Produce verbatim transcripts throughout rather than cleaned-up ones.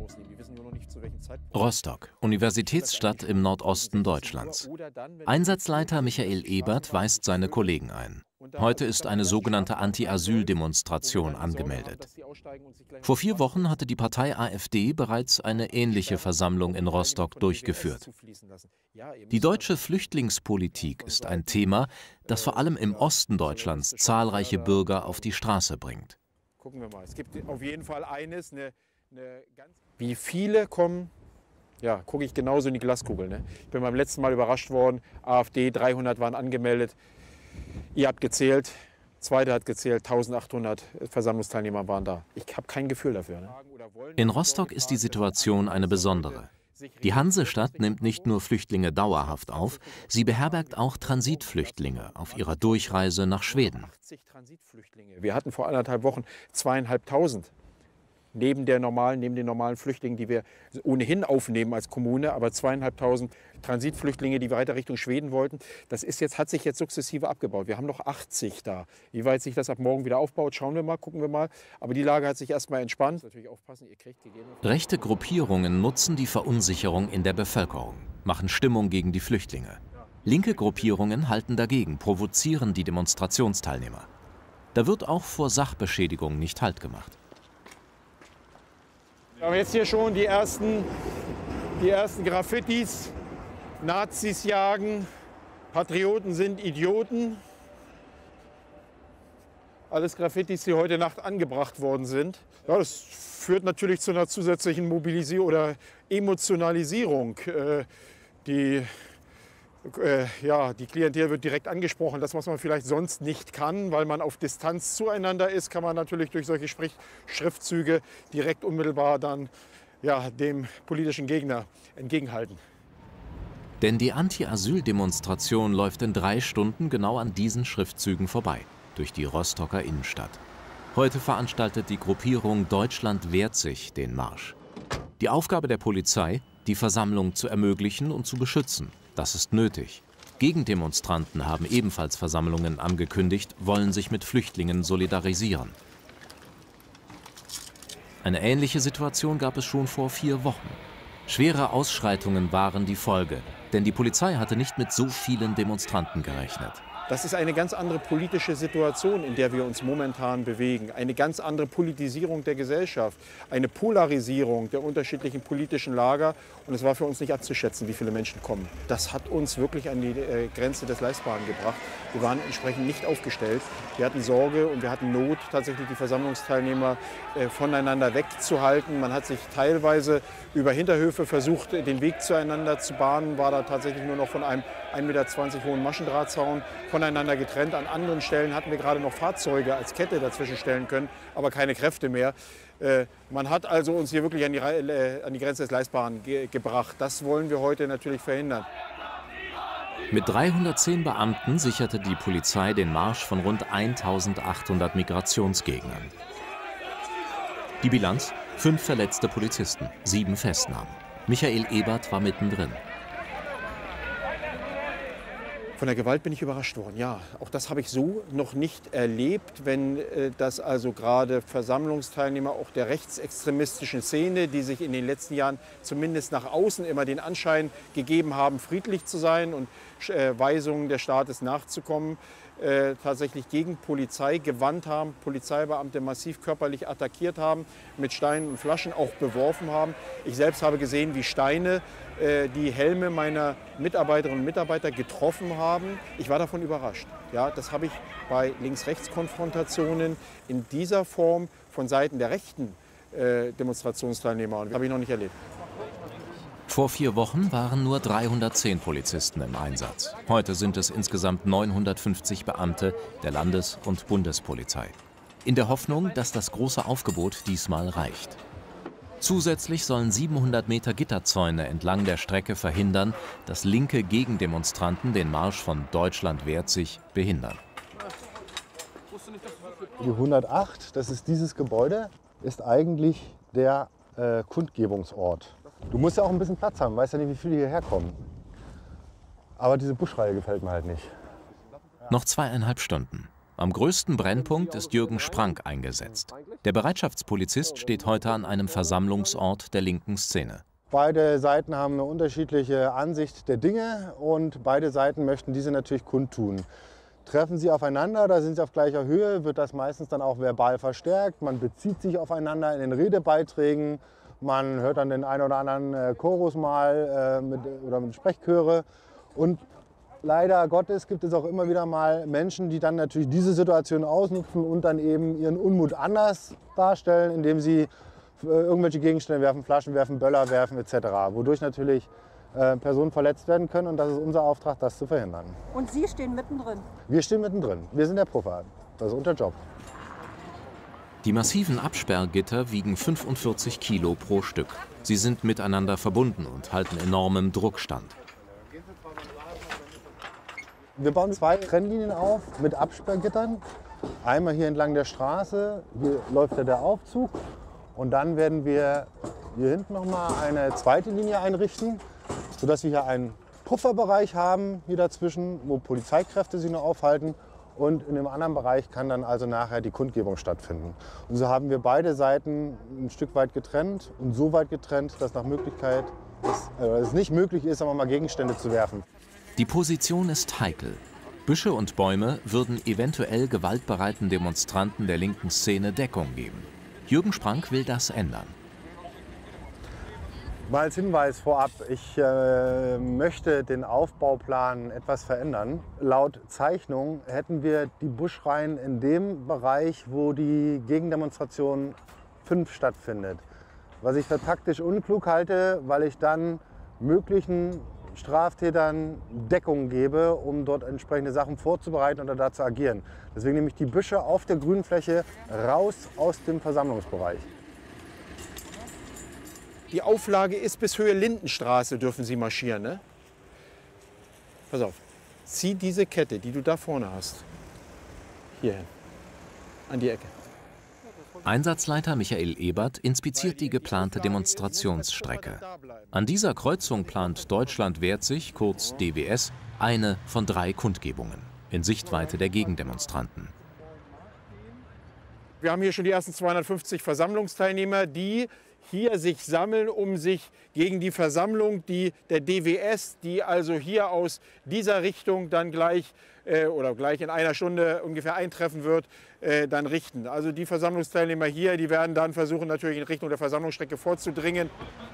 Rostock, Universitätsstadt im Nordosten Deutschlands. Einsatzleiter Michael Ebert weist seine Kollegen ein. Heute ist eine sogenannte Anti-Asyl-Demonstration angemeldet. Vor vier Wochen hatte die Partei AfD bereits eine ähnliche Versammlung in Rostock durchgeführt. Die deutsche Flüchtlingspolitik ist ein Thema, das vor allem im Osten Deutschlands zahlreiche Bürger auf die Straße bringt. Gucken wir mal. Es gibt auf jeden Fall eines, eine, eine ganz wie viele kommen, ja, gucke ich genauso in die Glaskugel. Ne? Ich bin beim letzten Mal überrascht worden, AfD, dreihundert waren angemeldet. Ihr habt gezählt, Zweite hat gezählt, eintausendachthundert Versammlungsteilnehmer waren da. Ich habe kein Gefühl dafür. Ne? In Rostock ist die Situation eine besondere. Die Hansestadt nimmt nicht nur Flüchtlinge dauerhaft auf, sie beherbergt auch Transitflüchtlinge auf ihrer Durchreise nach Schweden. Wir hatten vor anderthalb Wochen zweieinhalbtausend. Neben, der normalen, neben den normalen Flüchtlingen, die wir ohnehin aufnehmen als Kommune, aber zweieinhalbtausend Transitflüchtlinge, die weiter Richtung Schweden wollten. Das ist jetzt, hat sich jetzt sukzessive abgebaut. Wir haben noch achtzig da. Wie weit sich das ab morgen wieder aufbaut, schauen wir mal, gucken wir mal. Aber die Lage hat sich erstmal entspannt. Natürlich aufpassen, ihr kriegt Rechte Gruppierungen nutzen die Verunsicherung in der Bevölkerung, machen Stimmung gegen die Flüchtlinge. Linke Gruppierungen halten dagegen, provozieren die Demonstrationsteilnehmer. Da wird auch vor Sachbeschädigung nicht Halt gemacht. Wir haben jetzt hier schon die ersten, die ersten Graffitis. Nazis jagen, Patrioten sind Idioten. Alles Graffitis, die heute Nacht angebracht worden sind. Ja, das führt natürlich zu einer zusätzlichen Mobilisierung oder Emotionalisierung. Äh, die, äh, ja, die Klientel wird direkt angesprochen. Das, was man vielleicht sonst nicht kann, weil man auf Distanz zueinander ist, kann man natürlich durch solche Sprich Schriftzüge direkt unmittelbar dann ja, dem politischen Gegner entgegenhalten. Denn die Anti-Asyl-Demonstration läuft in drei Stunden genau an diesen Schriftzügen vorbei, durch die Rostocker Innenstadt. Heute veranstaltet die Gruppierung Deutschland wehrt sich den Marsch. Die Aufgabe der Polizei, die Versammlung zu ermöglichen und zu beschützen. Das ist nötig. Gegendemonstranten haben ebenfalls Versammlungen angekündigt, wollen sich mit Flüchtlingen solidarisieren. Eine ähnliche Situation gab es schon vor vier Wochen. Schwere Ausschreitungen waren die Folge, denn die Polizei hatte nicht mit so vielen Demonstranten gerechnet. Das ist eine ganz andere politische Situation, in der wir uns momentan bewegen. Eine ganz andere Politisierung der Gesellschaft, eine Polarisierung der unterschiedlichen politischen Lager. Und es war für uns nicht abzuschätzen, wie viele Menschen kommen. Das hat uns wirklich an die äh, Grenze des Leistbaren gebracht. Wir waren entsprechend nicht aufgestellt. Wir hatten Sorge und wir hatten Not, tatsächlich die Versammlungsteilnehmer äh, voneinander wegzuhalten. Man hat sich teilweise über Hinterhöfe versucht, den Weg zueinander zu bahnen, war da tatsächlich nur noch von einem ein Meter zwanzig hohen Maschendrahtzaun voneinander getrennt. An anderen Stellen hatten wir gerade noch Fahrzeuge als Kette dazwischen stellen können, aber keine Kräfte mehr. Äh, man hat also uns hier wirklich an die, äh, an die Grenze des Leistbaren ge gebracht. Das wollen wir heute natürlich verhindern. Mit dreihundertzehn Beamten sicherte die Polizei den Marsch von rund eintausendachthundert Migrationsgegnern. Die Bilanz? Fünf verletzte Polizisten, sieben Festnahmen. Michael Ebert war mittendrin. Von der Gewalt bin ich überrascht worden, ja. Auch das habe ich so noch nicht erlebt, wenn äh, das also gerade Versammlungsteilnehmer auch der rechtsextremistischen Szene, die sich in den letzten Jahren zumindest nach außen immer den Anschein gegeben haben, friedlich zu sein und äh, Weisungen des Staates nachzukommen, äh, tatsächlich gegen Polizei gewandt haben, Polizeibeamte massiv körperlich attackiert haben, mit Steinen und Flaschen auch beworfen haben. Ich selbst habe gesehen, wie Steine äh, die Helme meiner Mitarbeiterinnen und Mitarbeiter getroffen haben. Ich war davon überrascht. Ja, das habe ich bei Links-Rechts-Konfrontationen in dieser Form von Seiten der rechten äh, Demonstrationsteilnehmer habe ich noch nicht erlebt. Vor vier Wochen waren nur dreihundertzehn Polizisten im Einsatz. Heute sind es insgesamt neunhundertfünfzig Beamte der Landes- und Bundespolizei. In der Hoffnung, dass das große Aufgebot diesmal reicht. Zusätzlich sollen siebenhundert Meter Gitterzäune entlang der Strecke verhindern, dass linke Gegendemonstranten den Marsch von Deutschland wehrt sich behindern. Die hundertacht, das ist dieses Gebäude, ist eigentlich der äh, Kundgebungsort. Du musst ja auch ein bisschen Platz haben, weißt ja nicht, wie viele hierher kommen. Aber diese Buschreihe gefällt mir halt nicht. Noch zweieinhalb Stunden. Am größten Brennpunkt ist Jürgen Sprank eingesetzt. Der Bereitschaftspolizist steht heute an einem Versammlungsort der linken Szene. Beide Seiten haben eine unterschiedliche Ansicht der Dinge und beide Seiten möchten diese natürlich kundtun. Treffen sie aufeinander, da sind sie auf gleicher Höhe, wird das meistens dann auch verbal verstärkt. Man bezieht sich aufeinander in den Redebeiträgen, man hört dann den einen oder anderen äh, Chorus mal äh, mit, oder mit Sprechchöre. Und leider Gottes gibt es auch immer wieder mal Menschen, die dann natürlich diese Situation ausnutzen und dann eben ihren Unmut anders darstellen, indem sie äh, irgendwelche Gegenstände werfen, Flaschen werfen, Böller werfen et cetera. Wodurch natürlich äh, Personen verletzt werden können und das ist unser Auftrag, das zu verhindern. Und Sie stehen mittendrin? Wir stehen mittendrin. Wir sind der Puffer. Das ist unser Job. Die massiven Absperrgitter wiegen fünfundvierzig Kilo pro Stück. Sie sind miteinander verbunden und halten enormem Druck stand. Wir bauen zwei Trennlinien auf mit Absperrgittern. Einmal hier entlang der Straße, hier läuft ja der Aufzug. Und dann werden wir hier hinten noch mal eine zweite Linie einrichten, sodass wir hier einen Pufferbereich haben hier dazwischen, wo Polizeikräfte sich noch aufhalten. Und in dem anderen Bereich kann dann also nachher die Kundgebung stattfinden. Und so haben wir beide Seiten ein Stück weit getrennt und so weit getrennt, dass nach Möglichkeit es, äh, es nicht möglich ist, aber mal Gegenstände zu werfen. Die Position ist heikel. Büsche und Bäume würden eventuell gewaltbereiten Demonstranten der linken Szene Deckung geben. Jürgen Sprank will das ändern. Mal als Hinweis vorab, ich äh, möchte den Aufbauplan etwas verändern. Laut Zeichnung hätten wir die Buschreihen in dem Bereich, wo die Gegendemonstration fünf stattfindet. Was ich für taktisch unklug halte, weil ich dann möglichen Straftätern Deckung gebe, um dort entsprechende Sachen vorzubereiten oder da zu agieren. Deswegen nehme ich die Büsche auf der Grünfläche raus aus dem Versammlungsbereich. Die Auflage ist, bis Höhe Lindenstraße dürfen Sie marschieren. Ne? Pass auf, zieh diese Kette, die du da vorne hast, hierhin, an die Ecke. Einsatzleiter Michael Ebert inspiziert die geplante Demonstrationsstrecke. An dieser Kreuzung plant Deutschland wehrt sich, kurz D W S, eine von drei Kundgebungen in Sichtweite der Gegendemonstranten. Wir haben hier schon die ersten zweihundertfünfzig Versammlungsteilnehmer, die hier sich sammeln, um sich gegen die Versammlung, die der D W S, die also hier aus dieser Richtung dann gleich äh, oder gleich in einer Stunde ungefähr eintreffen wird, äh, dann richten. Also die Versammlungsteilnehmer hier, die werden dann versuchen, natürlich in Richtung der Versammlungsstrecke vorzudringen.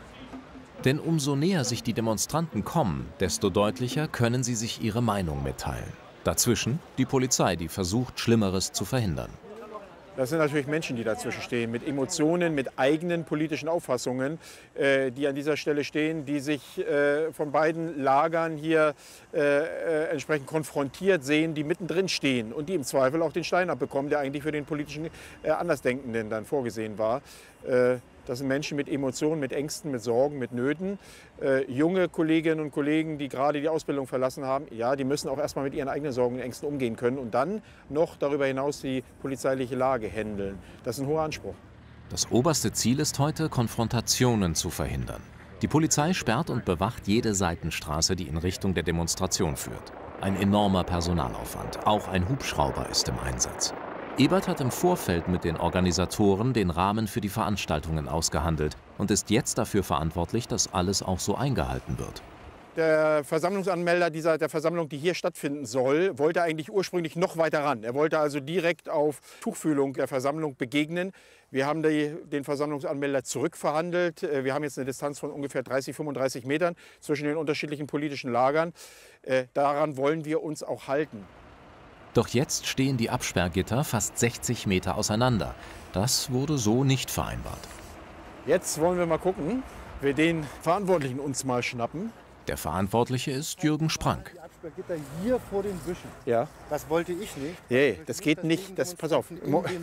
Denn umso näher sich die Demonstranten kommen, desto deutlicher können sie sich ihre Meinung mitteilen. Dazwischen die Polizei, die versucht, Schlimmeres zu verhindern. Das sind natürlich Menschen, die dazwischen stehen, mit Emotionen, mit eigenen politischen Auffassungen, äh, die an dieser Stelle stehen, die sich äh, von beiden Lagern hier äh, äh, entsprechend konfrontiert sehen, die mittendrin stehen und die im Zweifel auch den Stein abbekommen, der eigentlich für den politischen äh, Andersdenkenden dann vorgesehen war. Äh, Das sind Menschen mit Emotionen, mit Ängsten, mit Sorgen, mit Nöten. Äh, junge Kolleginnen und Kollegen, die gerade die Ausbildung verlassen haben, ja, die müssen auch erstmal mit ihren eigenen Sorgen und Ängsten umgehen können und dann noch darüber hinaus die polizeiliche Lage handeln. Das ist ein hoher Anspruch. Das oberste Ziel ist heute, Konfrontationen zu verhindern. Die Polizei sperrt und bewacht jede Seitenstraße, die in Richtung der Demonstration führt. Ein enormer Personalaufwand. Auch ein Hubschrauber ist im Einsatz. Ebert hat im Vorfeld mit den Organisatoren den Rahmen für die Veranstaltungen ausgehandelt und ist jetzt dafür verantwortlich, dass alles auch so eingehalten wird. Der Versammlungsanmelder dieser, der Versammlung, die hier stattfinden soll, wollte eigentlich ursprünglich noch weiter ran. Er wollte also direkt auf Tuchfühlung der Versammlung begegnen. Wir haben die, den Versammlungsanmelder zurückverhandelt. Wir haben jetzt eine Distanz von ungefähr dreißig, fünfunddreißig Metern zwischen den unterschiedlichen politischen Lagern. Äh, daran wollen wir uns auch halten. Doch jetzt stehen die Absperrgitter fast sechzig Meter auseinander. Das wurde so nicht vereinbart. Jetzt wollen wir mal gucken, wir den Verantwortlichen uns mal schnappen. Der Verantwortliche ist Jürgen Sprank. Die Absperrgitter hier vor den Büschen. Ja. Das wollte ich nicht. Nee, das geht nicht. Das, pass auf.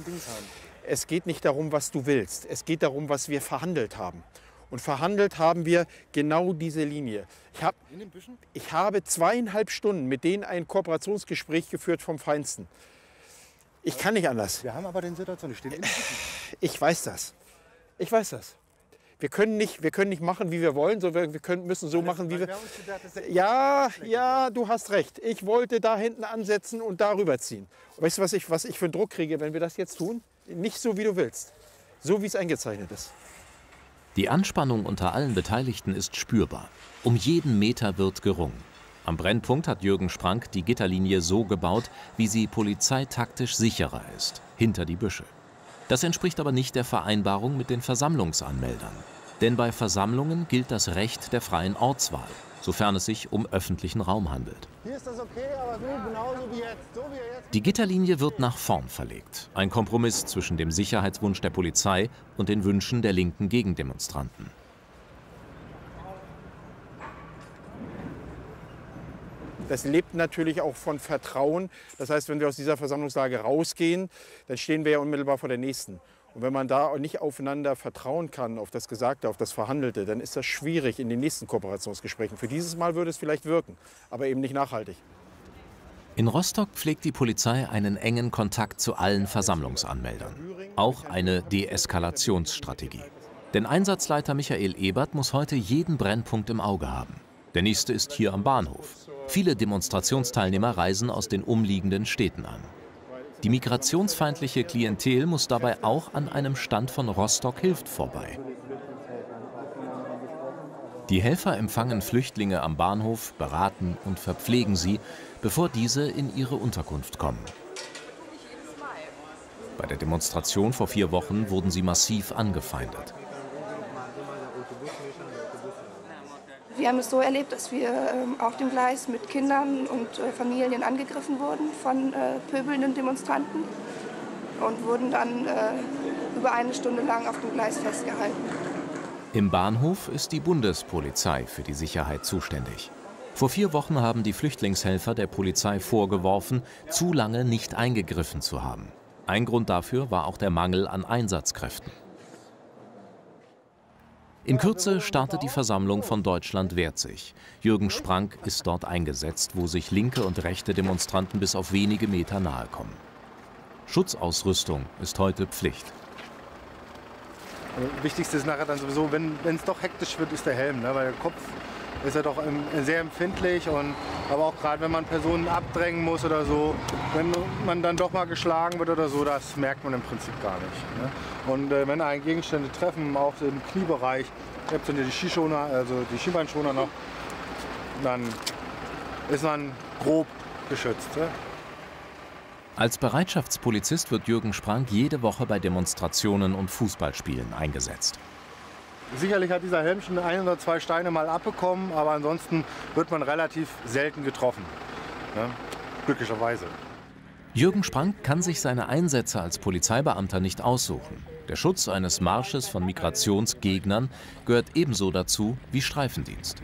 Es geht nicht darum, was du willst. Es geht darum, was wir verhandelt haben. Und verhandelt haben wir genau diese Linie. Ich, hab, ich habe zweieinhalb Stunden mit denen ein Kooperationsgespräch geführt vom Feinsten. Ich kann nicht anders. Wir haben aber den Situation, die stehen in den Büschen. Ich weiß das. Ich weiß das. wir können nicht, wir können nicht machen, wie wir wollen, sondern wir können, müssen so machen, wie wir... Ja, ja, du hast recht. Ich wollte da hinten ansetzen und da rüberziehen. Weißt du, was ich, was ich für einen Druck kriege, wenn wir das jetzt tun? Nicht so, wie du willst. So, wie es eingezeichnet ist. Die Anspannung unter allen Beteiligten ist spürbar. Um jeden Meter wird gerungen. Am Brennpunkt hat Jürgen Sprank die Gitterlinie so gebaut, wie sie polizeitaktisch sicherer ist, hinter die Büsche. Das entspricht aber nicht der Vereinbarung mit den Versammlungsanmeldern. Denn bei Versammlungen gilt das Recht der freien Ortswahl, sofern es sich um öffentlichen Raum handelt. Hier ist das okay, aber so genauso wie jetzt. So wie jetzt. Die Gitterlinie wird nach vorn verlegt. Ein Kompromiss zwischen dem Sicherheitswunsch der Polizei und den Wünschen der linken Gegendemonstranten. Das lebt natürlich auch von Vertrauen. Das heißt, wenn wir aus dieser Versammlungslage rausgehen, dann stehen wir ja unmittelbar vor der nächsten. Und wenn man da nicht aufeinander vertrauen kann, auf das Gesagte, auf das Verhandelte, dann ist das schwierig in den nächsten Kooperationsgesprächen. Für dieses Mal würde es vielleicht wirken, aber eben nicht nachhaltig. In Rostock pflegt die Polizei einen engen Kontakt zu allen Versammlungsanmeldern. Auch eine Deeskalationsstrategie. Denn Einsatzleiter Michael Ebert muss heute jeden Brennpunkt im Auge haben. Der nächste ist hier am Bahnhof. Viele Demonstrationsteilnehmer reisen aus den umliegenden Städten an. Die migrationsfeindliche Klientel muss dabei auch an einem Stand von Rostock hilft vorbei. Die Helfer empfangen Flüchtlinge am Bahnhof, beraten und verpflegen sie, bevor diese in ihre Unterkunft kommen. Bei der Demonstration vor vier Wochen wurden sie massiv angefeindet. Wir haben es so erlebt, dass wir äh, auf dem Gleis mit Kindern und äh, Familien angegriffen wurden von äh, pöbelnden Demonstranten und wurden dann äh, über eine Stunde lang auf dem Gleis festgehalten. Im Bahnhof ist die Bundespolizei für die Sicherheit zuständig. Vor vier Wochen haben die Flüchtlingshelfer der Polizei vorgeworfen, zu lange nicht eingegriffen zu haben. Ein Grund dafür war auch der Mangel an Einsatzkräften. In Kürze startet die Versammlung von Deutschland wehrt sich. Jürgen Sprank ist dort eingesetzt, wo sich linke und rechte Demonstranten bis auf wenige Meter nahe kommen. Schutzausrüstung ist heute Pflicht. Das Wichtigste ist nachher dann sowieso, wenn es doch hektisch wird, ist der Helm, ne? Weil der Kopf ist ja doch sehr empfindlich. Und, aber auch gerade wenn man Personen abdrängen muss oder so, wenn man dann doch mal geschlagen wird oder so, das merkt man im Prinzip gar nicht. Ne? Und äh, wenn einen Gegenstände treffen, auch im Kniebereich, ihr habt dann die Skischoner, also die Schienbeinschoner noch, dann ist man grob geschützt. Ne? Als Bereitschaftspolizist wird Jürgen Sprank jede Woche bei Demonstrationen und Fußballspielen eingesetzt. Sicherlich hat dieser Helm schon ein oder zwei Steine mal abbekommen, aber ansonsten wird man relativ selten getroffen. Ne? Glücklicherweise. Jürgen Sprank kann sich seine Einsätze als Polizeibeamter nicht aussuchen. Der Schutz eines Marsches von Migrationsgegnern gehört ebenso dazu wie Streifendienst.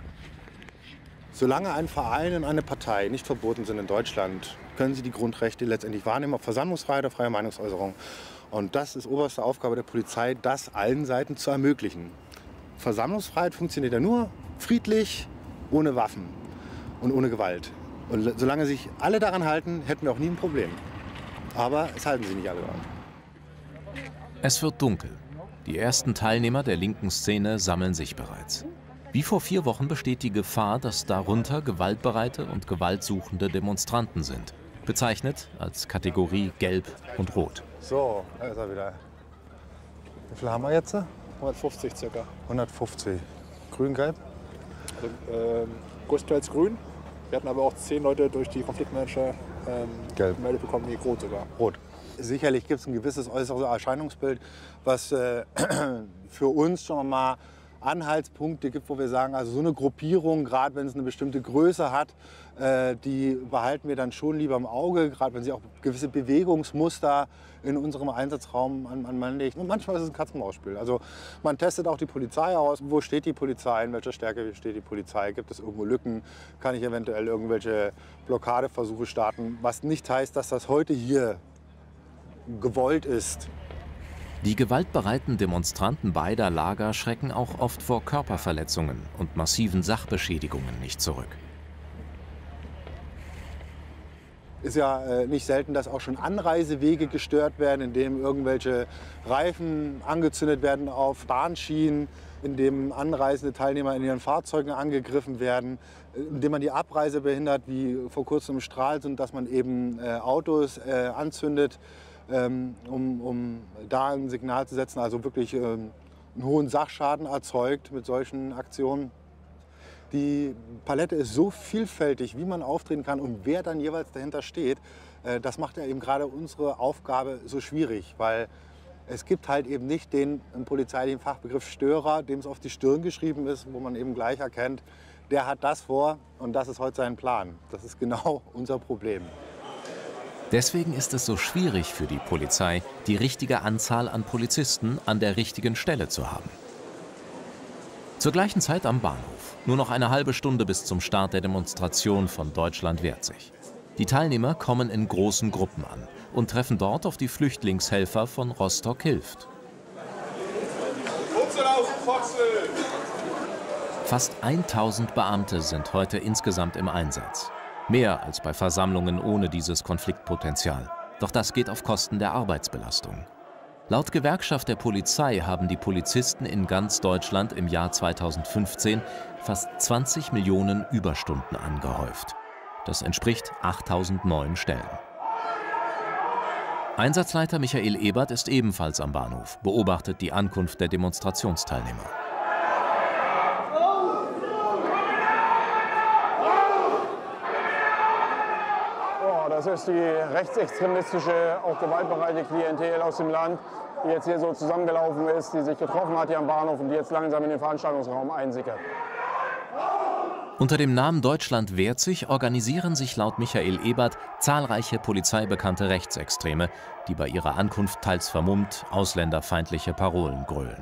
Solange ein Verein und eine Partei nicht verboten sind in Deutschland, können sie die Grundrechte letztendlich wahrnehmen, auf Versammlungsfreiheit oder freie Meinungsäußerung. Und das ist oberste Aufgabe der Polizei, das allen Seiten zu ermöglichen. Versammlungsfreiheit funktioniert ja nur friedlich, ohne Waffen und ohne Gewalt. Und solange sich alle daran halten, hätten wir auch nie ein Problem. Aber es halten sich nicht alle daran. Es wird dunkel. Die ersten Teilnehmer der linken Szene sammeln sich bereits. Wie vor vier Wochen besteht die Gefahr, dass darunter gewaltbereite und gewaltsuchende Demonstranten sind. Bezeichnet als Kategorie Gelb und Rot. So, da ist er wieder. Wie viel haben wir jetzt? hundertfünfzig circa. hundertfünfzig. Grün-Gelb? Also, ähm, größtenteils grün. Wir hatten aber auch zehn Leute durch die Konfliktmanager ähm, gemeldet bekommen, die rot sogar. Rot. Sicherlich gibt es ein gewisses äußeres Erscheinungsbild, was äh, für uns schon mal Anhaltspunkte gibt, wo wir sagen, also so eine Gruppierung, gerade wenn es eine bestimmte Größe hat, äh, die behalten wir dann schon lieber im Auge, gerade wenn sie auch gewisse Bewegungsmuster in unserem Einsatzraum an, an Mann legt. Und manchmal ist es ein Katz-und-Maus-Spiel. Also man testet auch die Polizei aus. Wo steht die Polizei? In welcher Stärke steht die Polizei? Gibt es irgendwo Lücken? Kann ich eventuell irgendwelche Blockadeversuche starten? Was nicht heißt, dass das heute hier gewollt ist. Die gewaltbereiten Demonstranten beider Lager schrecken auch oft vor Körperverletzungen und massiven Sachbeschädigungen nicht zurück. Ist ja äh, nicht selten, dass auch schon Anreisewege gestört werden, indem irgendwelche Reifen angezündet werden auf Bahnschienen, indem anreisende Teilnehmer in ihren Fahrzeugen angegriffen werden, indem man die Abreise behindert, wie vor kurzem im Stralsund, dass man eben äh, Autos äh, anzündet, ähm, um, um da ein Signal zu setzen, also wirklich äh, einen hohen Sachschaden erzeugt mit solchen Aktionen. Die Palette ist so vielfältig, wie man auftreten kann und wer dann jeweils dahinter steht. Das macht ja eben gerade unsere Aufgabe so schwierig, weil es gibt halt eben nicht den im polizeilichen Fachbegriff Störer, dem es auf die Stirn geschrieben ist, wo man eben gleich erkennt, der hat das vor und das ist heute sein Plan. Das ist genau unser Problem. Deswegen ist es so schwierig für die Polizei, die richtige Anzahl an Polizisten an der richtigen Stelle zu haben. Zur gleichen Zeit am Bahnhof. Nur noch eine halbe Stunde bis zum Start der Demonstration von Deutschland wehrt sich. Die Teilnehmer kommen in großen Gruppen an und treffen dort auf die Flüchtlingshelfer von Rostock hilft. Fast tausend Beamte sind heute insgesamt im Einsatz. Mehr als bei Versammlungen ohne dieses Konfliktpotenzial. Doch das geht auf Kosten der Arbeitsbelastung. Laut Gewerkschaft der Polizei haben die Polizisten in ganz Deutschland im Jahr zweitausendfünfzehn fast zwanzig Millionen Überstunden angehäuft. Das entspricht achttausend neuen Stellen. Einsatzleiter Michael Ebert ist ebenfalls am Bahnhof, beobachtet die Ankunft der Demonstrationsteilnehmer. Das ist die rechtsextremistische, auch gewaltbereite Klientel aus dem Land, die jetzt hier so zusammengelaufen ist, die sich getroffen hat hier am Bahnhof und die jetzt langsam in den Veranstaltungsraum einsickert. Unter dem Namen Deutschland wehrt sich organisieren sich laut Michael Ebert zahlreiche polizeibekannte Rechtsextreme, die bei ihrer Ankunft teils vermummt ausländerfeindliche Parolen grölen.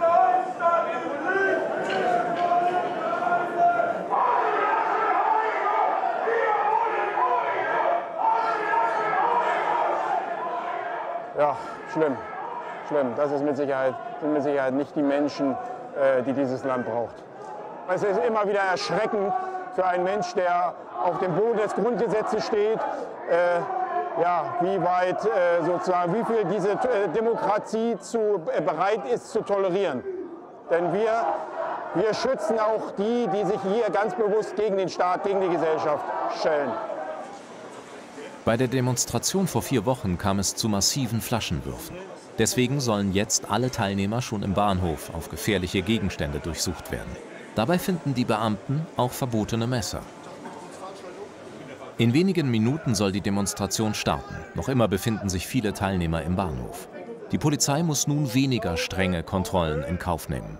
Ja, schlimm, schlimm. Das ist mit Sicherheit, sind mit Sicherheit nicht die Menschen, äh, die dieses Land braucht. Es ist immer wieder erschreckend für einen Mensch, der auf dem Boden des Grundgesetzes steht, äh, ja, wie weit äh, sozusagen, wie viel diese äh, Demokratie zu, äh, bereit ist zu tolerieren. Denn wir, wir schützen auch die, die sich hier ganz bewusst gegen den Staat, gegen die Gesellschaft stellen. Bei der Demonstration vor vier Wochen kam es zu massiven Flaschenwürfen. Deswegen sollen jetzt alle Teilnehmer schon im Bahnhof auf gefährliche Gegenstände durchsucht werden. Dabei finden die Beamten auch verbotene Messer. In wenigen Minuten soll die Demonstration starten. Noch immer befinden sich viele Teilnehmer im Bahnhof. Die Polizei muss nun weniger strenge Kontrollen in Kauf nehmen.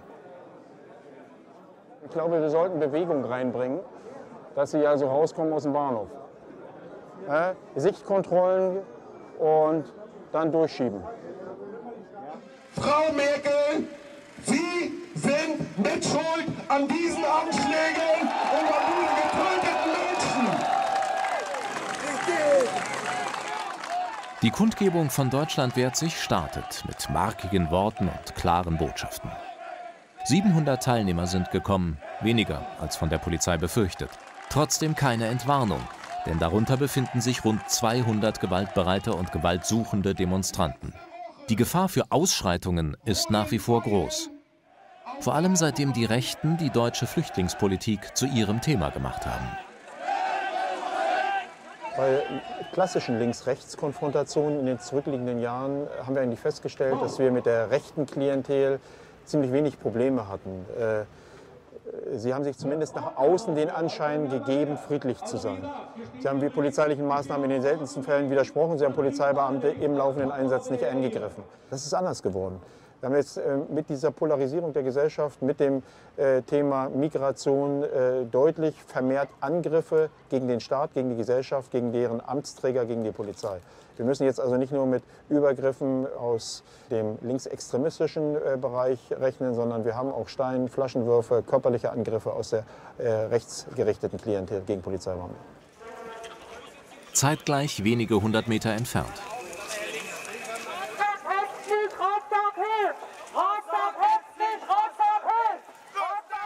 Ich glaube, wir sollten Bewegung reinbringen, dass sie also rauskommen aus dem Bahnhof. Äh, Sichtkontrollen und dann durchschieben. Frau Merkel, Sie sind mitschuld an diesen Anschlägen und an diesen getöteten Menschen. Die Kundgebung von Deutschland wehrt sich startet mit markigen Worten und klaren Botschaften. siebenhundert Teilnehmer sind gekommen, weniger als von der Polizei befürchtet. Trotzdem keine Entwarnung. Denn darunter befinden sich rund zweihundert gewaltbereite und gewaltsuchende Demonstranten. Die Gefahr für Ausschreitungen ist nach wie vor groß. Vor allem seitdem die Rechten die deutsche Flüchtlingspolitik zu ihrem Thema gemacht haben. Bei klassischen Links-Rechts-Konfrontationen in den zurückliegenden Jahren haben wir eigentlich festgestellt, dass wir mit der rechten Klientel ziemlich wenig Probleme hatten. Sie haben sich zumindest nach außen den Anschein gegeben, friedlich zu sein. Sie haben die polizeilichen Maßnahmen in den seltensten Fällen widersprochen. Sie haben Polizeibeamte im laufenden Einsatz nicht angegriffen. Das ist anders geworden. Wir haben jetzt äh, mit dieser Polarisierung der Gesellschaft, mit dem äh, Thema Migration äh, deutlich vermehrt Angriffe gegen den Staat, gegen die Gesellschaft, gegen deren Amtsträger, gegen die Polizei. Wir müssen jetzt also nicht nur mit Übergriffen aus dem linksextremistischen äh, Bereich rechnen, sondern wir haben auch Stein, Flaschenwürfe, körperliche Angriffe aus der äh, rechtsgerichteten Klientel gegen Polizeibeamte. Zeitgleich wenige hundert Meter entfernt.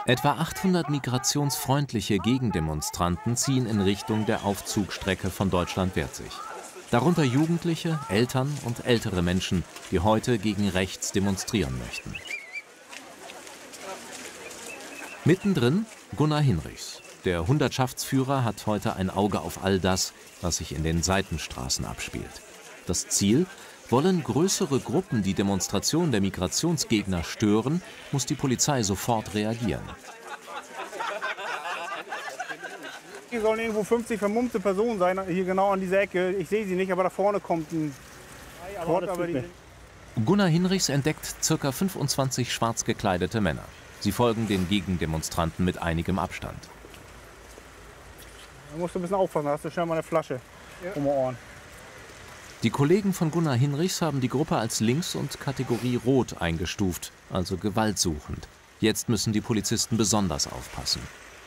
Etwa achthundert migrationsfreundliche Gegendemonstranten ziehen in Richtung der Aufzugstrecke von Deutschland wehrt sich. Darunter Jugendliche, Eltern und ältere Menschen, die heute gegen rechts demonstrieren möchten. Mittendrin Gunnar Hinrichs. Der Hundertschaftsführer hat heute ein Auge auf all das, was sich in den Seitenstraßen abspielt. Das Ziel: Wollen größere Gruppen die Demonstration der Migrationsgegner stören, muss die Polizei sofort reagieren. Hier sollen irgendwo fünfzig vermummte Personen sein, hier genau an dieser Ecke. Ich sehe sie nicht, aber da vorne kommt ein Port. Gunnar Hinrichs entdeckt ca. fünfundzwanzig schwarz gekleidete Männer. Sie folgen den Gegendemonstranten mit einigem Abstand. Da musst du ein bisschen aufpassen, da hast du schnell mal eine Flasche um die Ohren. Die Kollegen von Gunnar Hinrichs haben die Gruppe als links und Kategorie Rot eingestuft, also gewaltsuchend. Jetzt müssen die Polizisten besonders aufpassen.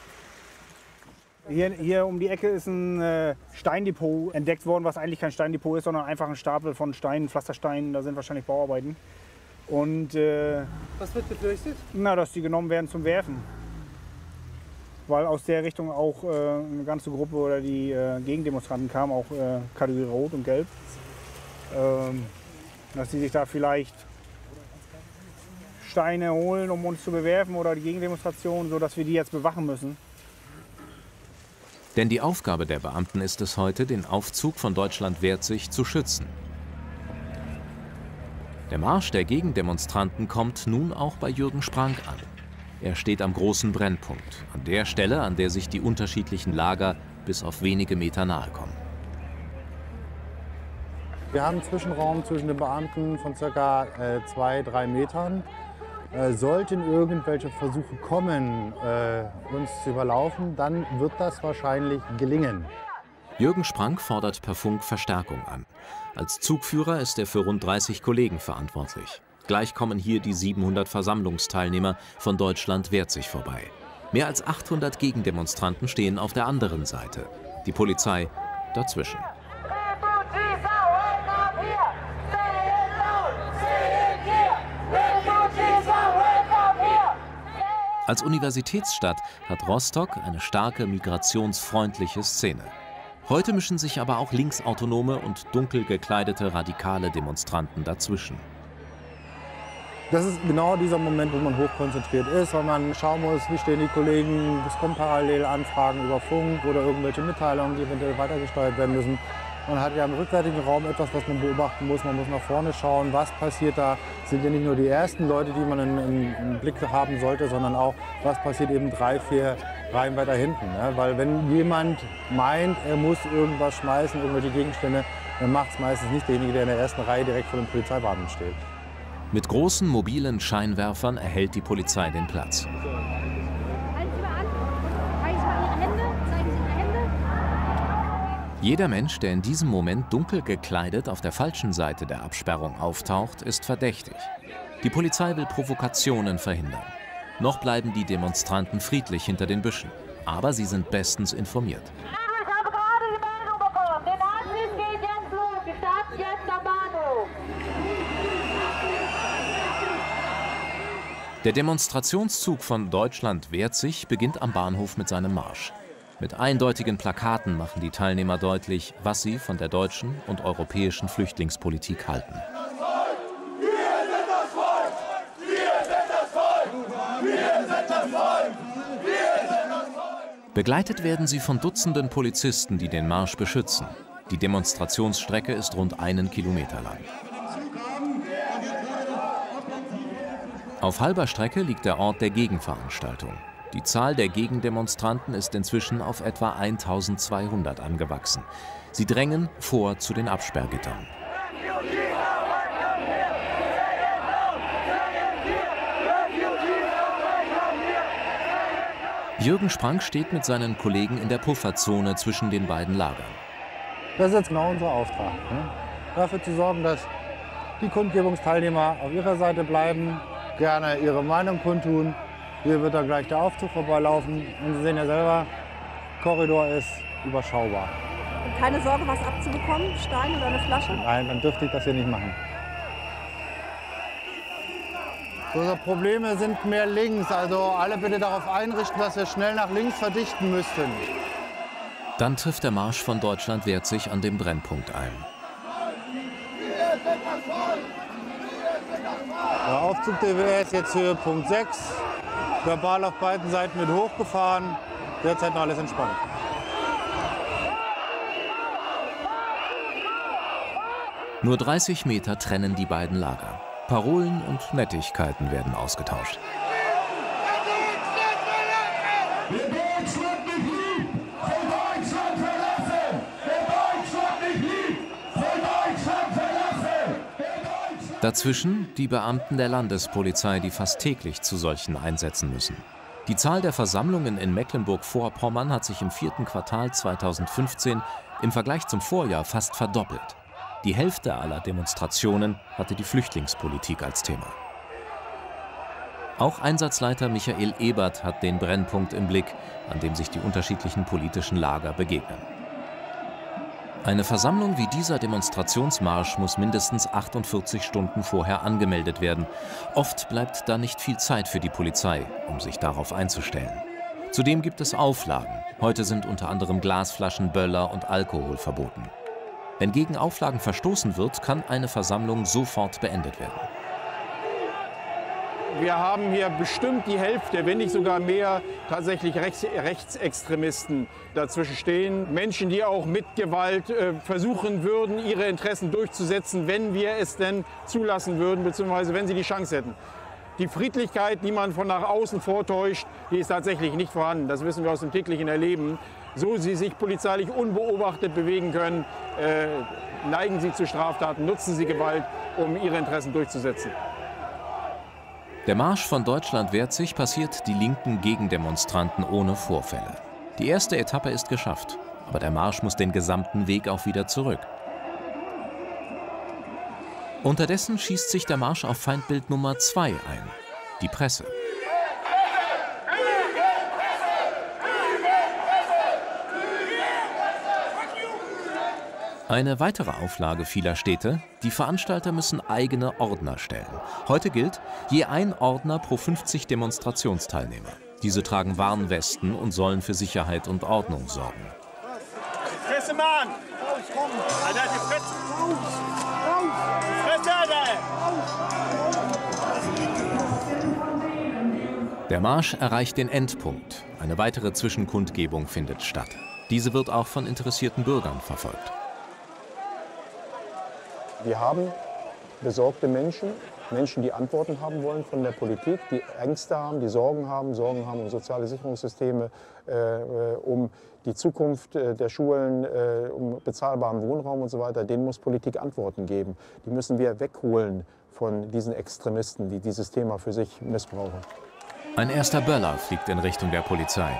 Hier, hier um die Ecke ist ein äh, Steindepot entdeckt worden, was eigentlich kein Steindepot ist, sondern einfach ein Stapel von Steinen, Pflastersteinen. Da sind wahrscheinlich Bauarbeiten. Und, äh, was wird befürchtet? Na, dass die genommen werden zum Werfen. Weil aus der Richtung auch äh, eine ganze Gruppe oder die äh, Gegendemonstranten kamen, auch äh, Kategorie Rot und Gelb. Ähm, dass die sich da vielleicht Steine holen, um uns zu bewerfen oder die Gegendemonstration, sodass wir die jetzt bewachen müssen. Denn die Aufgabe der Beamten ist es heute, den Aufzug von Deutschland wehrt sich zu schützen. Der Marsch der Gegendemonstranten kommt nun auch bei Jürgen Sprank an. Er steht am großen Brennpunkt, an der Stelle, an der sich die unterschiedlichen Lager bis auf wenige Meter nahe kommen. Wir haben einen Zwischenraum zwischen den Beamten von ca. äh, zwei, drei Metern. Äh, sollten irgendwelche Versuche kommen, äh, uns zu überlaufen, dann wird das wahrscheinlich gelingen. Jürgen Sprank fordert per Funk Verstärkung an. Als Zugführer ist er für rund dreißig Kollegen verantwortlich. Gleich kommen hier die siebenhundert Versammlungsteilnehmer von Deutschland wehrt sich vorbei. Mehr als achthundert Gegendemonstranten stehen auf der anderen Seite. Die Polizei dazwischen. Als Universitätsstadt hat Rostock eine starke migrationsfreundliche Szene. Heute mischen sich aber auch linksautonome und dunkel gekleidete radikale Demonstranten dazwischen. Das ist genau dieser Moment, wo man hochkonzentriert ist, weil man schauen muss, wie stehen die Kollegen, es kommen parallel Anfragen über Funk oder irgendwelche Mitteilungen, die eventuell weitergesteuert werden müssen. Man hat ja im rückwärtigen Raum etwas, was man beobachten muss. Man muss nach vorne schauen, was passiert da. Das sind ja nicht nur die ersten Leute, die man im Blick haben sollte, sondern auch, was passiert eben drei, vier Reihen weiter hinten. Ne? Weil wenn jemand meint, er muss irgendwas schmeißen, irgendwelche Gegenstände, dann macht es meistens nicht derjenige, der in der ersten Reihe direkt vor dem Polizeibeamten steht. Mit großen mobilen Scheinwerfern erhält die Polizei den Platz. Jeder Mensch, der in diesem Moment dunkel gekleidet auf der falschen Seite der Absperrung auftaucht, ist verdächtig. Die Polizei will Provokationen verhindern. Noch bleiben die Demonstranten friedlich hinter den Büschen. Aber sie sind bestens informiert. Ich habe gerade die Meldung bekommen. Den Nazis geht jetzt los. Wir starten jetzt am Bahnhof. Der Demonstrationszug von Deutschland wehrt sich beginnt am Bahnhof mit seinem Marsch. Mit eindeutigen Plakaten machen die Teilnehmer deutlich, was sie von der deutschen und europäischen Flüchtlingspolitik halten. Begleitet werden sie von Dutzenden Polizisten, die den Marsch beschützen. Die Demonstrationsstrecke ist rund einen Kilometer lang. Auf halber Strecke liegt der Ort der Gegenveranstaltung. Die Zahl der Gegendemonstranten ist inzwischen auf etwa eintausendzweihundert angewachsen. Sie drängen vor zu den Absperrgittern. Jürgen Sprank steht mit seinen Kollegen in der Pufferzone zwischen den beiden Lagern. Das ist jetzt genau unser Auftrag. Ne? Dafür zu sorgen, dass die Kundgebungsteilnehmer auf ihrer Seite bleiben, gerne ihre Meinung kundtun. Hier wird dann gleich der Aufzug vorbeilaufen. Und Sie sehen ja selber, der Korridor ist überschaubar. Und keine Sorge, was abzubekommen? Stein oder eine Flasche? Nein, dann dürfte ich das hier nicht machen. Unsere Probleme sind mehr links, also alle bitte darauf einrichten, dass wir schnell nach links verdichten müssten. Dann trifft der Marsch von Deutschland wehrt sich an dem Brennpunkt ein. Der Aufzug der W R ist jetzt Höhepunkt sechs. Verbal auf beiden Seiten wird hochgefahren. Derzeit noch alles entspannt. Nur dreißig Meter trennen die beiden Lager. Parolen und Nettigkeiten werden ausgetauscht. Wer Deutschland nicht liebt, soll Deutschland verlassen! Wer Deutschland nicht liebt, soll Deutschland verlassen! Deutschland Dazwischen die Beamten der Landespolizei, die fast täglich zu solchen Einsätzen müssen. Die Zahl der Versammlungen in Mecklenburg-Vorpommern hat sich im vierten Quartal zweitausendfünfzehn im Vergleich zum Vorjahr fast verdoppelt. Die Hälfte aller Demonstrationen hatte die Flüchtlingspolitik als Thema. Auch Einsatzleiter Michael Ebert hat den Brennpunkt im Blick, an dem sich die unterschiedlichen politischen Lager begegnen. Eine Versammlung wie dieser Demonstrationsmarsch muss mindestens achtundvierzig Stunden vorher angemeldet werden. Oft bleibt da nicht viel Zeit für die Polizei, um sich darauf einzustellen. Zudem gibt es Auflagen. Heute sind unter anderem Glasflaschen, Böller und Alkohol verboten. Wenn gegen Auflagen verstoßen wird, kann eine Versammlung sofort beendet werden. Wir haben hier bestimmt die Hälfte, wenn nicht sogar mehr, tatsächlich Rechts Rechtsextremisten dazwischen stehen. Menschen, die auch mit Gewalt äh, versuchen würden, ihre Interessen durchzusetzen, wenn wir es denn zulassen würden, beziehungsweise wenn sie die Chance hätten. Die Friedlichkeit, die man von nach außen vortäuscht, die ist tatsächlich nicht vorhanden. Das wissen wir aus dem täglichen Erleben. So sie sich polizeilich unbeobachtet bewegen können, äh, neigen sie zu Straftaten, nutzen sie Gewalt, um ihre Interessen durchzusetzen. Der Marsch von Deutschland wehrt sich passiert die linken Gegendemonstranten ohne Vorfälle. Die erste Etappe ist geschafft, aber der Marsch muss den gesamten Weg auch wieder zurück. Unterdessen schießt sich der Marsch auf Feindbild Nummer zwei ein, die Presse. Eine weitere Auflage vieler Städte: die Veranstalter müssen eigene Ordner stellen. Heute gilt, je ein Ordner pro fünfzig Demonstrationsteilnehmer. Diese tragen Warnwesten und sollen für Sicherheit und Ordnung sorgen. Fresse, Mann! Alter, die Fresse! Fresse, Alter! Der Marsch erreicht den Endpunkt. Eine weitere Zwischenkundgebung findet statt. Diese wird auch von interessierten Bürgern verfolgt. Wir haben besorgte Menschen, Menschen, die Antworten haben wollen von der Politik, die Ängste haben, die Sorgen haben, Sorgen haben um soziale Sicherungssysteme, äh, um die Zukunft äh, der Schulen, äh, um bezahlbaren Wohnraum und so weiter. Denen muss Politik Antworten geben. Die müssen wir wegholen von diesen Extremisten, die dieses Thema für sich missbrauchen. Ein erster Böller fliegt in Richtung der Polizei.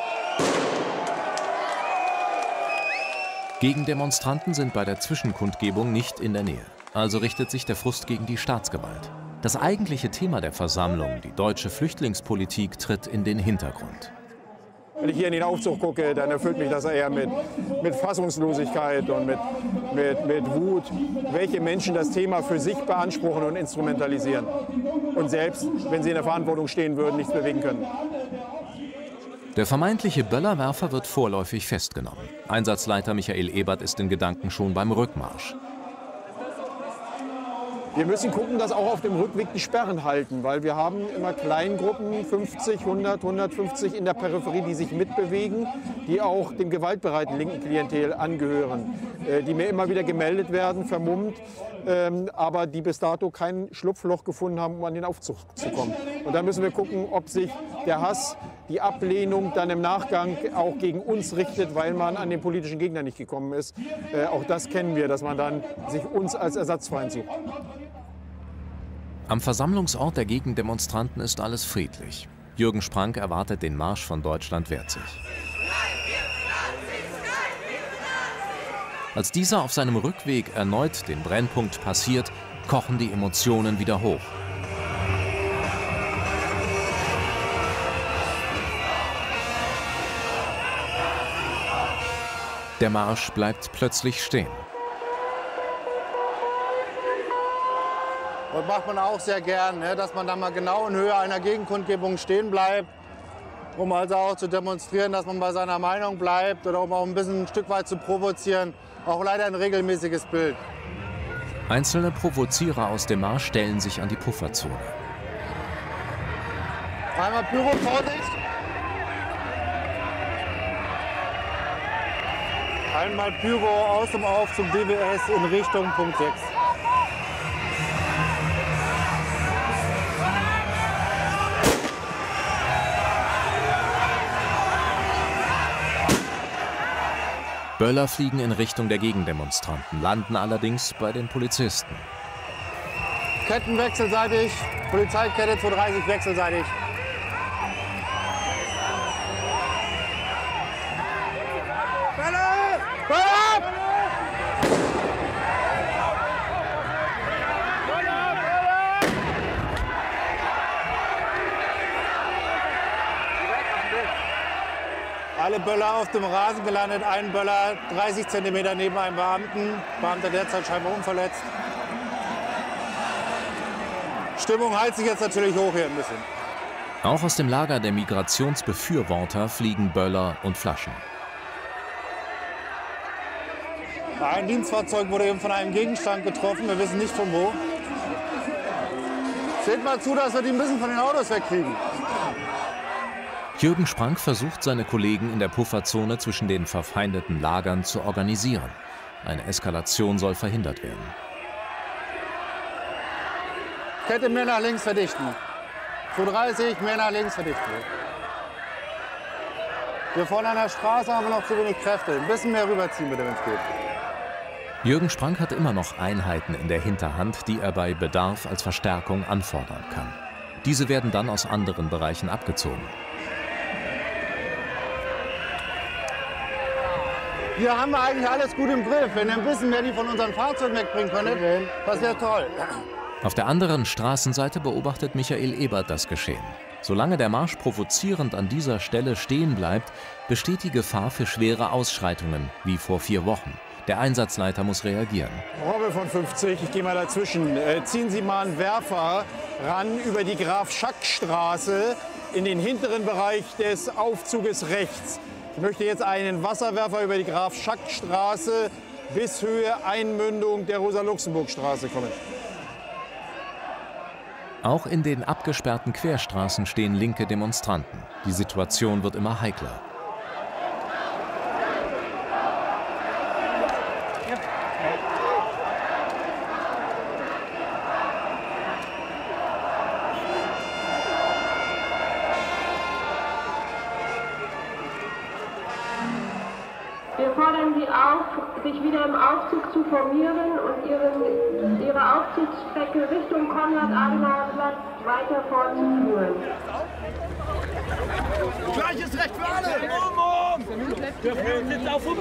Gegendemonstranten sind bei der Zwischenkundgebung nicht in der Nähe. Also richtet sich der Frust gegen die Staatsgewalt. Das eigentliche Thema der Versammlung, die deutsche Flüchtlingspolitik, tritt in den Hintergrund. Wenn ich hier in den Aufzug gucke, dann erfüllt mich das eher mit, mit Fassungslosigkeit und mit, mit, mit Wut, welche Menschen das Thema für sich beanspruchen und instrumentalisieren. Und selbst, wenn sie in der Verantwortung stehen würden, nichts bewegen können. Der vermeintliche Böllerwerfer wird vorläufig festgenommen. Einsatzleiter Michael Ebert ist in Gedanken schon beim Rückmarsch. Wir müssen gucken, dass auch auf dem Rückweg die Sperren halten, weil wir haben immer Kleingruppen, fünfzig, hundert, hundertfünfzig in der Peripherie, die sich mitbewegen, die auch dem gewaltbereiten linken Klientel angehören, die mir immer wieder gemeldet werden, vermummt, aber die bis dato kein Schlupfloch gefunden haben, um an den Aufzug zu kommen. Und da müssen wir gucken, ob sich der Hass, die Ablehnung dann im Nachgang auch gegen uns richtet, weil man an den politischen Gegner nicht gekommen ist. Auch das kennen wir, dass man dann sich uns als Ersatzfeind sucht. Am Versammlungsort der Gegendemonstranten ist alles friedlich. Jürgen Sprank erwartet den Marsch von Deutschland wehrt sich. Als dieser auf seinem Rückweg erneut den Brennpunkt passiert, kochen die Emotionen wieder hoch. Der Marsch bleibt plötzlich stehen. Das macht man auch sehr gern, ne? Dass man dann mal genau in Höhe einer Gegenkundgebung stehen bleibt, um also auch zu demonstrieren, dass man bei seiner Meinung bleibt oder um auch ein bisschen ein Stück weit zu provozieren. Auch leider ein regelmäßiges Bild. Einzelne Provozierer aus dem Marsch stellen sich an die Pufferzone. Einmal Pyro, Vorsicht! Einmal Pyro aus dem Auf zum D W S in Richtung Punkt sechs. Böller fliegen in Richtung der Gegendemonstranten, landen allerdings bei den Polizisten. Ketten wechselseitig, Polizeikette zweihundertdreißig wechselseitig. Böller! Böller! Alle Böller auf dem Rasen gelandet, ein Böller dreißig Zentimeter neben einem Beamten. Beamter derzeit scheinbar unverletzt. Stimmung heizt sich jetzt natürlich hoch hier ein bisschen. Auch aus dem Lager der Migrationsbefürworter fliegen Böller und Flaschen. Ein Dienstfahrzeug wurde eben von einem Gegenstand getroffen, wir wissen nicht von wo. Seht mal zu, dass wir die ein bisschen von den Autos wegkriegen. Jürgen Sprang versucht, seine Kollegen in der Pufferzone zwischen den verfeindeten Lagern zu organisieren. Eine Eskalation soll verhindert werden. Kette mehr nach links verdichten. zweihundertdreißig, mehr nach links verdichten. Hier vorne an der Straße haben wir noch zu wenig Kräfte. Ein bisschen mehr rüberziehen bitte, wenn es geht. Jürgen Sprang hat immer noch Einheiten in der Hinterhand, die er bei Bedarf als Verstärkung anfordern kann. Diese werden dann aus anderen Bereichen abgezogen. Hier haben wir eigentlich alles gut im Griff. Wenn ihr ein bisschen mehr die von unseren Fahrzeugen wegbringen könntet, das wäre toll. Auf der anderen Straßenseite beobachtet Michael Ebert das Geschehen. Solange der Marsch provozierend an dieser Stelle stehen bleibt, besteht die Gefahr für schwere Ausschreitungen, wie vor vier Wochen. Der Einsatzleiter muss reagieren. Robbe von fünfzig, ich gehe mal dazwischen. Äh, ziehen Sie mal einen Werfer ran über die Graf-Schack-Straße in den hinteren Bereich des Aufzuges rechts. Ich möchte jetzt einen Wasserwerfer über die Graf-Schack-Straße bis Höhe Einmündung der Rosa-Luxemburg-Straße kommen. Auch in den abgesperrten Querstraßen stehen linke Demonstranten. Die Situation wird immer heikler. Wir fordern Sie auf, sich wieder im Aufzug zu formieren und ihren, Ihre Aufzugsstrecke Richtung Konrad-Adenauer-Platz weiter fortzuführen. Gleiches Recht für alle! Wir sind auf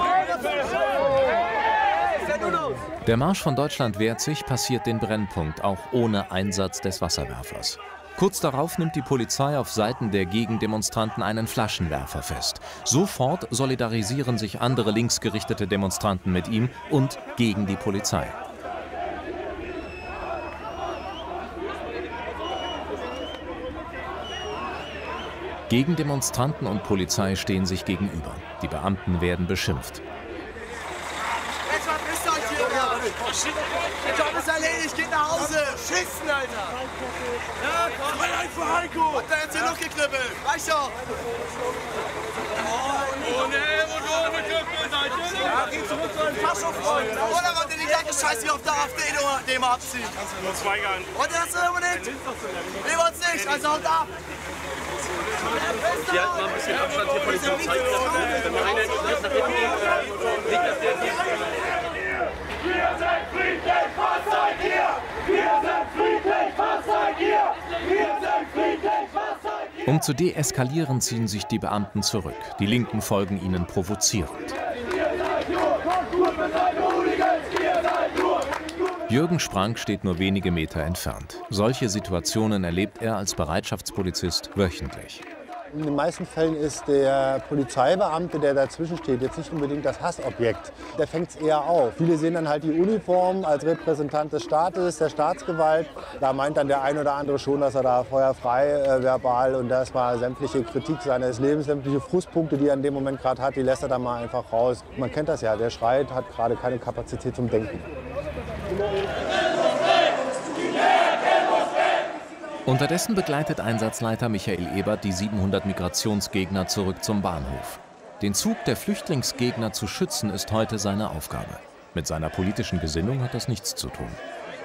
Der Marsch von Deutschland wehrt sich passiert den Brennpunkt, auch ohne Einsatz des Wasserwerfers. Kurz darauf nimmt die Polizei auf Seiten der Gegendemonstranten einen Flaschenwerfer fest. Sofort solidarisieren sich andere linksgerichtete Demonstranten mit ihm und gegen die Polizei. Gegendemonstranten und Polizei stehen sich gegenüber. Die Beamten werden beschimpft. Der Job ist erledigt, geht nach Hause! Schissen, Alter! Ja, komm! Ein für Heiko! Und da jetzt hier noch geknüppelt! Reicht doch! Oh, ne, und ohne Knüppel seid ihr nicht! Ja, geh zurück zu den Faschofreunden! Oder wollt ihr die gleiche Scheiße wie auf der AfD-Demo abziehen? Kannst du nur zwei Garten? Wollt ihr das denn unbedingt? Wir wollen's nicht, also haut ab! Hier hat mal ein bisschen Abstand hier von den Polizeikorps. Wenn man einer nicht nach hinten geht, nicht, dass der geht. Wir sind friedlich, was seid ihr? Wir sind friedlich, was seid ihr? Wir sind friedlich, was seid ihr? Um zu deeskalieren, ziehen sich die Beamten zurück. Die Linken folgen ihnen provozierend. Jürgen Sprang steht nur wenige Meter entfernt. Solche Situationen erlebt er als Bereitschaftspolizist wöchentlich. In den meisten Fällen ist der Polizeibeamte, der dazwischen steht, jetzt nicht unbedingt das Hassobjekt. Der fängt es eher auf. Viele sehen dann halt die Uniform als Repräsentant des Staates, der Staatsgewalt. Da meint dann der ein oder andere schon, dass er da feuerfrei äh, verbal und das war sämtliche Kritik seines Lebens, sämtliche Frustpunkte, die er in dem Moment gerade hat, die lässt er dann mal einfach raus. Man kennt das ja, der schreit, hat gerade keine Kapazität zum Denken. Unterdessen begleitet Einsatzleiter Michael Ebert die siebenhundert Migrationsgegner zurück zum Bahnhof. Den Zug der Flüchtlingsgegner zu schützen, ist heute seine Aufgabe. Mit seiner politischen Gesinnung hat das nichts zu tun.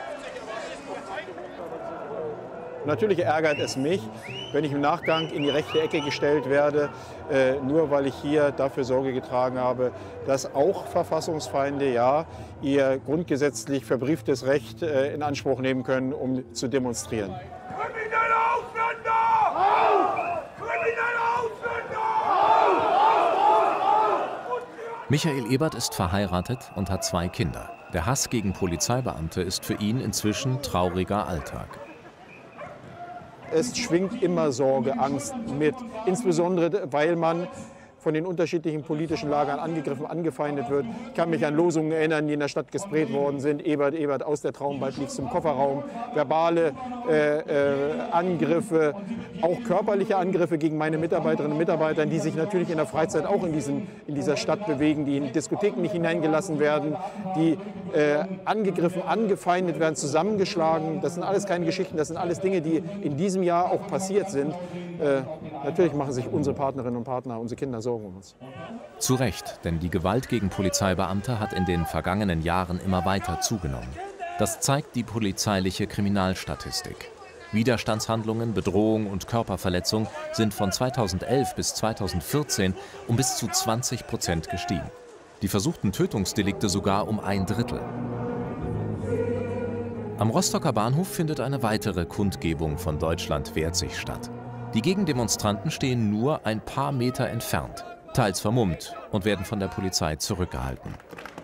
Natürlich ärgert es mich, wenn ich im Nachgang in die rechte Ecke gestellt werde, äh, nur weil ich hier dafür Sorge getragen habe, dass auch Verfassungsfeinde ja ihr grundgesetzlich verbrieftes Recht äh, in Anspruch nehmen können, um zu demonstrieren. Kriminelle Ausländer! Kriminelle Ausländer! Michael Ebert ist verheiratet und hat zwei Kinder. Der Hass gegen Polizeibeamte ist für ihn inzwischen trauriger Alltag. Es schwingt immer Sorge, Angst mit, insbesondere weil man von den unterschiedlichen politischen Lagern angegriffen, angefeindet wird. Ich kann mich an Losungen erinnern, die in der Stadt gesprayt worden sind. Ebert, Ebert, aus der Traum, bald liegst du im Kofferraum. Verbale äh, äh, Angriffe, auch körperliche Angriffe gegen meine Mitarbeiterinnen und Mitarbeiter, die sich natürlich in der Freizeit auch in, diesen, in dieser Stadt bewegen, die in Diskotheken nicht hineingelassen werden, die äh, angegriffen, angefeindet werden, zusammengeschlagen. Das sind alles keine Geschichten, das sind alles Dinge, die in diesem Jahr auch passiert sind. Äh, natürlich machen sich unsere Partnerinnen und Partner, unsere Kinder Sorgen um uns. Zu Recht, denn die Gewalt gegen Polizeibeamte hat in den vergangenen Jahren immer weiter zugenommen. Das zeigt die polizeiliche Kriminalstatistik. Widerstandshandlungen, Bedrohung und Körperverletzung sind von zweitausendelf bis zweitausendvierzehn um bis zu zwanzig Prozent gestiegen. Die versuchten Tötungsdelikte sogar um ein Drittel. Am Rostocker Bahnhof findet eine weitere Kundgebung von Deutschland wehrt sich statt. Die Gegendemonstranten stehen nur ein paar Meter entfernt, teils vermummt und werden von der Polizei zurückgehalten.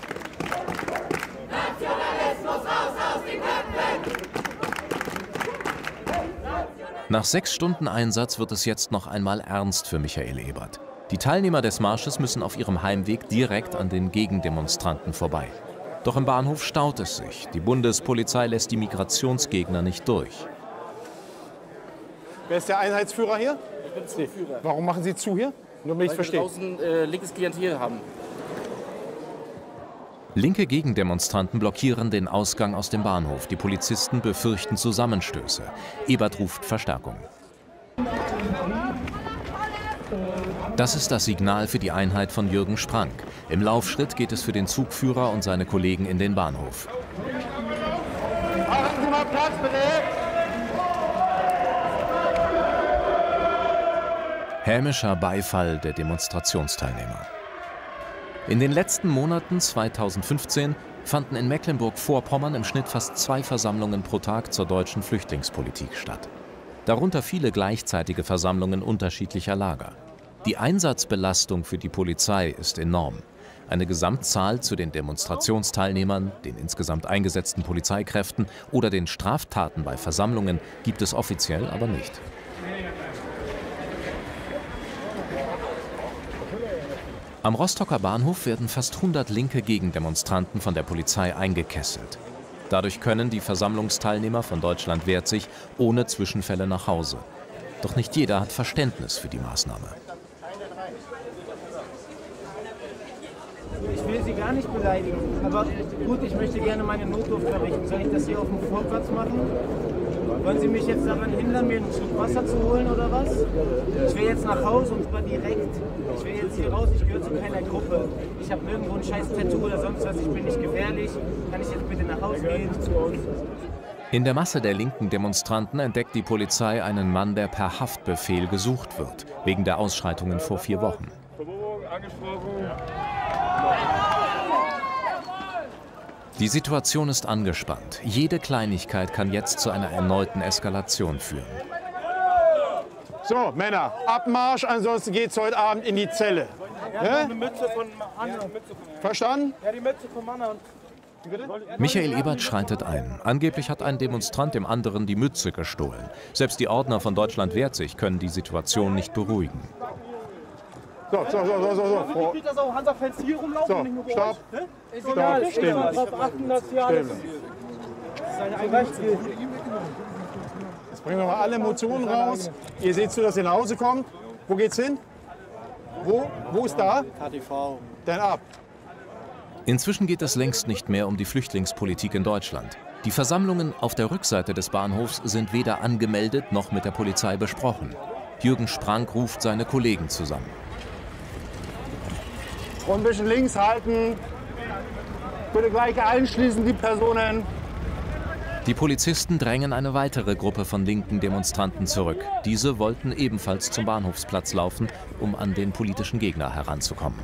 Nach sechs Stunden Einsatz wird es jetzt noch einmal ernst für Michael Ebert. Die Teilnehmer des Marsches müssen auf ihrem Heimweg direkt an den Gegendemonstranten vorbei. Doch im Bahnhof staut es sich. Die Bundespolizei lässt die Migrationsgegner nicht durch. Wer ist der Einheitsführer hier? Ich bin Zugführer. Warum machen Sie zu hier? Nur damit ich verstehe. Weil wir draußen äh, linkes Klientel haben. Linke Gegendemonstranten blockieren den Ausgang aus dem Bahnhof. Die Polizisten befürchten Zusammenstöße. Ebert ruft Verstärkung. Das ist das Signal für die Einheit von Jürgen Sprank. Im Laufschritt geht es für den Zugführer und seine Kollegen in den Bahnhof. Machen Sie mal Platz, bitte! Hämischer Beifall der Demonstrationsteilnehmer. In den letzten Monaten zweitausendfünfzehn fanden in Mecklenburg-Vorpommern im Schnitt fast zwei Versammlungen pro Tag zur deutschen Flüchtlingspolitik statt. Darunter viele gleichzeitige Versammlungen unterschiedlicher Lager. Die Einsatzbelastung für die Polizei ist enorm. Eine Gesamtzahl zu den Demonstrationsteilnehmern, den insgesamt eingesetzten Polizeikräften oder den Straftaten bei Versammlungen gibt es offiziell aber nicht. Am Rostocker Bahnhof werden fast hundert linke Gegendemonstranten von der Polizei eingekesselt. Dadurch können die Versammlungsteilnehmer von Deutschland wehrt sich ohne Zwischenfälle nach Hause. Doch nicht jeder hat Verständnis für die Maßnahme. Ich will Sie gar nicht beleidigen, aber gut, ich möchte gerne meine Notdurft verrichten. Soll ich das hier auf dem Vorplatz machen? Wollen Sie mich jetzt daran hindern, mir einen Schluck Wasser zu holen oder was? Ich will jetzt nach Hause und zwar direkt. Ich will jetzt hier raus, ich gehöre zu keiner Gruppe. Ich habe nirgendwo ein scheiß Tattoo oder sonst was, ich bin nicht gefährlich. Kann ich jetzt bitte nach Hause gehen? In der Masse der linken Demonstranten entdeckt die Polizei einen Mann, der per Haftbefehl gesucht wird, wegen der Ausschreitungen vor vier Wochen. Die Situation ist angespannt. Jede Kleinigkeit kann jetzt zu einer erneuten Eskalation führen. So, Männer, Abmarsch, ansonsten geht's heute Abend in die Zelle. Ja, eine Mütze von Anna. Verstanden? Ja, die Mütze von Anna. Michael Ebert schreitet ein. Angeblich hat ein Demonstrant dem anderen die Mütze gestohlen. Selbst die Ordner von Deutschland wehrt sich können die Situation nicht beruhigen. So, so, so, so, so. so. Geht das auch Hansa-Fans hier rumlaufen? So, nicht nur bei stopp. euch, ne? Ist Stopp, egal, ich still. will darauf achten, dass hier alles seine Recht gilt. Jetzt bringen wir mal alle Emotionen raus. Ihr seht zu, dass ihr nach Hause kommt. Wo geht's hin? Wo? Wo ist da? K T V. Dann ab. Inzwischen geht es längst nicht mehr um die Flüchtlingspolitik in Deutschland. Die Versammlungen auf der Rückseite des Bahnhofs sind weder angemeldet noch mit der Polizei besprochen. Jürgen Sprank ruft seine Kollegen zusammen. Und ein bisschen links halten. Bitte gleich einschließen, die Personen. Die Polizisten drängen eine weitere Gruppe von linken Demonstranten zurück. Diese wollten ebenfalls zum Bahnhofsplatz laufen, um an den politischen Gegner heranzukommen.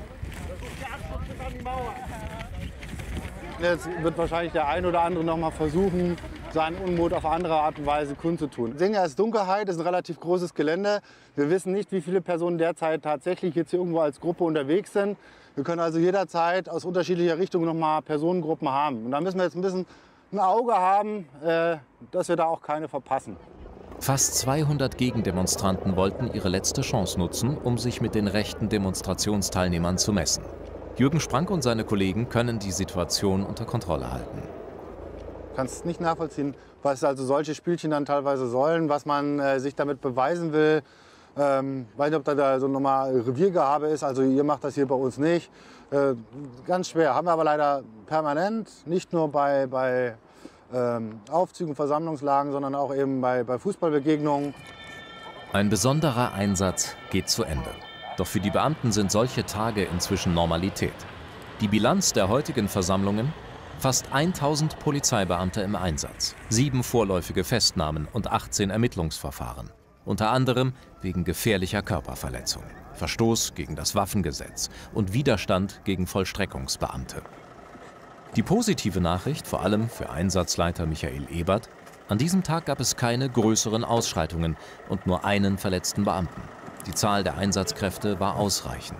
Jetzt wird wahrscheinlich der ein oder andere noch mal versuchen, seinen Unmut auf andere Art und Weise kundzutun. Wir sehen ja, es ist Dunkelheit, es ist ein relativ großes Gelände. Wir wissen nicht, wie viele Personen derzeit tatsächlich jetzt hier irgendwo als Gruppe unterwegs sind. Wir können also jederzeit aus unterschiedlicher Richtung noch mal Personengruppen haben. Und da müssen wir jetzt ein bisschen ein Auge haben, äh, dass wir da auch keine verpassen. Fast zweihundert Gegendemonstranten wollten ihre letzte Chance nutzen, um sich mit den rechten Demonstrationsteilnehmern zu messen. Jürgen Sprank und seine Kollegen können die Situation unter Kontrolle halten. Du kannst nicht nachvollziehen, was also solche Spielchen dann teilweise sollen, was man äh, sich damit beweisen will. Ähm, weiß nicht, ob da, da so nochmal Reviergehabe ist, also ihr macht das hier bei uns nicht. Äh, ganz schwer, haben wir aber leider permanent, nicht nur bei, bei ähm, Aufzügen, Versammlungslagen, sondern auch eben bei, bei Fußballbegegnungen. Ein besonderer Einsatz geht zu Ende. Doch für die Beamten sind solche Tage inzwischen Normalität. Die Bilanz der heutigen Versammlungen? Fast tausend Polizeibeamte im Einsatz, sieben vorläufige Festnahmen und achtzehn Ermittlungsverfahren. Unter anderem wegen gefährlicher Körperverletzung, Verstoß gegen das Waffengesetz und Widerstand gegen Vollstreckungsbeamte. Die positive Nachricht, vor allem für Einsatzleiter Michael Ebert: An diesem Tag gab es keine größeren Ausschreitungen und nur einen verletzten Beamten. Die Zahl der Einsatzkräfte war ausreichend.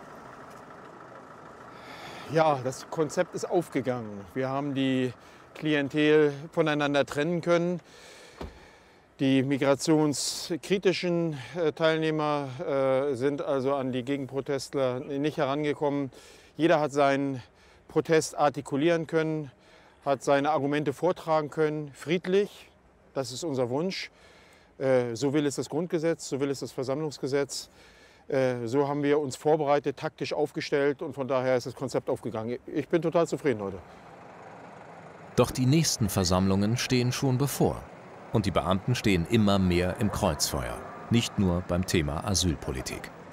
Ja, das Konzept ist aufgegangen. Wir haben die Klientel voneinander trennen können. Die migrationskritischen Teilnehmer äh, sind also an die Gegenprotestler nicht herangekommen. Jeder hat seinen Protest artikulieren können, hat seine Argumente vortragen können, friedlich. Das ist unser Wunsch. Äh, so will es das Grundgesetz, so will es das Versammlungsgesetz. Äh, so haben wir uns vorbereitet, taktisch aufgestellt und von daher ist das Konzept aufgegangen. Ich bin total zufrieden heute. Doch die nächsten Versammlungen stehen schon bevor. Und die Beamten stehen immer mehr im Kreuzfeuer. Nicht nur beim Thema Asylpolitik.